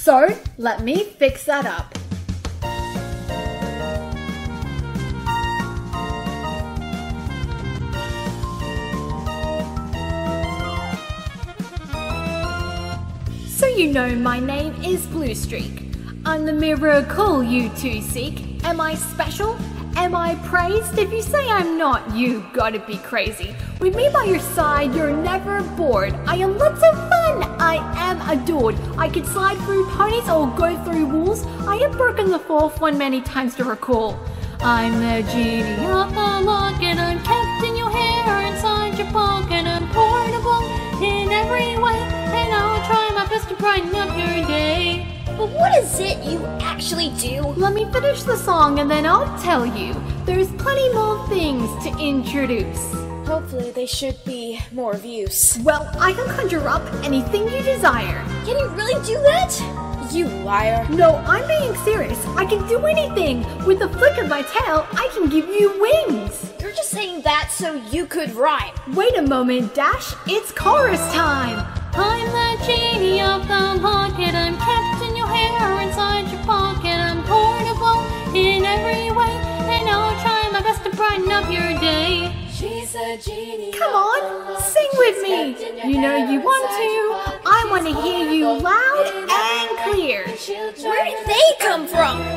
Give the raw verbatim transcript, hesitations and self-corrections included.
So, let me fix that up. So you know my name is Blue Streak. I'm the miracle you two seek. Am I special? Am I praised? If you say I'm not, you gotta be crazy. With me by your side, you're never bored. I am lots of fun. I am adored. I can slide through ponies or go through walls. I have broken the fourth one many times to recall. I'm the genie of the locket. I'm kept in your hair or inside your pocket. I'm portable in every way, and I'll try my best to brighten up your day. But what is it you actually do? Let me finish the song and then I'll tell you. There's plenty more things to introduce. Hopefully they should be more of use. Well, I can conjure up anything you desire. Can you really do that? You liar. No, I'm being serious. I can do anything. With the flick of my tail, I can give you wings. You're just saying that so you could rhyme. Wait a moment, Dash. It's chorus time. I'm the genie of the locket. I'm kept in your hair inside your pocket. I'm portable in every way, and I'll try my best to brighten up your day. She's a genie. Come on, sing with me. You know you want to. I want to hear you loud and clear. Where did they come from?